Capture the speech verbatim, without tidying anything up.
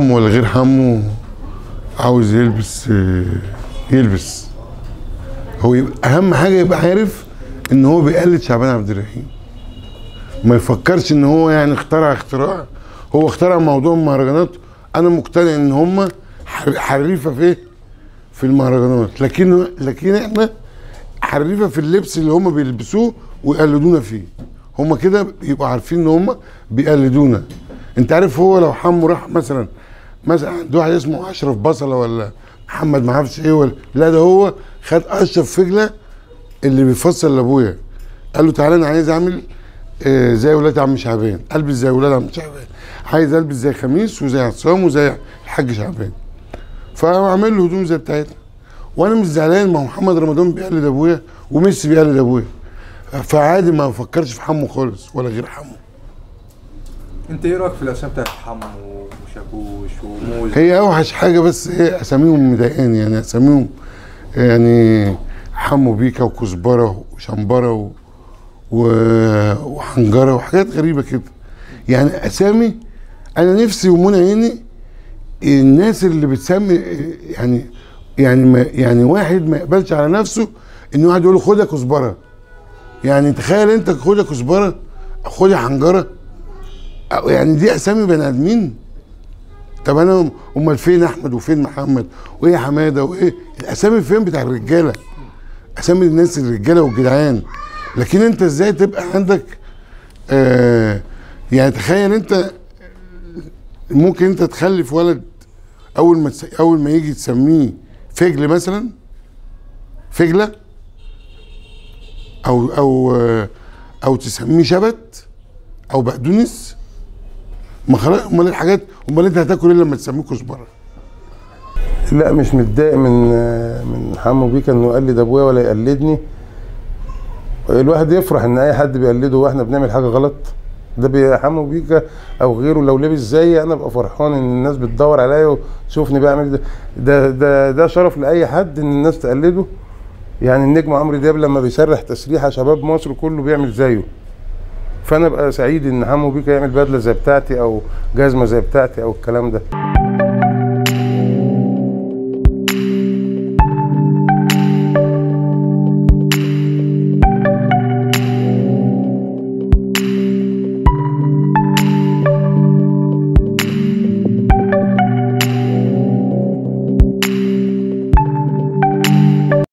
حمو ولا غير حمو عاوز يلبس يلبس، هو يبقى اهم حاجه يبقى عارف ان هو بيقلد شعبان عبد الرحيم، ما يفكرش ان هو يعني اخترع اختراع. هو اخترع موضوع المهرجانات، انا مقتنع ان هم حريفه في في المهرجانات، لكن لكن احنا حريفه في اللبس اللي هم بيلبسوه ويقلدونا فيه. هم كده يبقوا عارفين ان هم بيقلدونا. انت عارف هو لو حمو راح مثلا مثلا عنده واحد اسمه اشرف بصله ولا محمد ما اعرفش ايه ولا لا، ده هو خد اشرف فجله اللي بيفصل لابويا، قال له تعالى انا عايز اعمل آه زي ولاد عم شعبان، البس زي ولاد عم شعبان، عايز البس زي خميس وزي عصام وزي الحاج شعبان، فعمل له هدوم زي بتاعتنا. وانا مش زعلان، ما هو محمد رمضان بيقلد ابويا وميسي بيقلد ابويا، فعادي ما بفكرش في حمو خالص ولا غير حمو. انت ايه رايك في الاسامي بتاعت حمو وشاكوش وموز؟ هي اوحش حاجه، بس هي اساميهم مضايقاني، يعني اساميهم يعني حمو بيكا وكزبره وشمبره و... و... وحنجره وحاجات غريبه كده، يعني اسامي. انا نفسي ومنى عيني الناس اللي بتسمي يعني يعني ما يعني واحد ما يقبلش على نفسه ان واحد يقول له خد يا كزبره، يعني تخيل انت خد يا كزبره، خد يا حنجره، يعني دي اسامي بني ادمين. طب انا امال فين احمد وفين محمد وايه حماده وايه الاسامي فين بتاع الرجاله؟ اسامي الناس الرجاله والجدعان. لكن انت ازاي تبقى عندك آه يعني تخيل انت ممكن انت تخلف ولد اول ما اول ما يجي تسميه فجل مثلا، فجله، او او او تسميه شبت او بقدونس، ما خلاص امال الحاجات، امال انت هتاكل ايه لما تسميه كزبره؟ لا مش متضايق من من حمو بيكا انه يقلد ابويا ولا يقلدني. الواحد يفرح ان اي حد بيقلده واحنا بنعمل حاجه غلط. ده حمو بيكا او غيره لو لبس زيي انا ابقى فرحان ان الناس بتدور عليا وتشوفني بعمل ده. ده ده ده شرف لاي حد ان الناس تقلده. يعني النجم عمرو دياب لما بيسرح تسريحه شباب مصر كله بيعمل زيه. فانا ابقى سعيد ان حمو بيكا يعمل بدله زي بتاعتي او جزمه زي بتاعتي او الكلام ده.